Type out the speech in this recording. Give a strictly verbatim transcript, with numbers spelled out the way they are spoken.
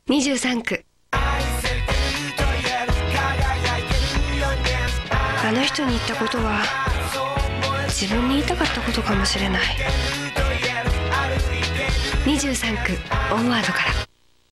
にじゅうさんく、あの人に言ったことは自分に言いたかったことかもしれない。にじゅうさんくオンワードから。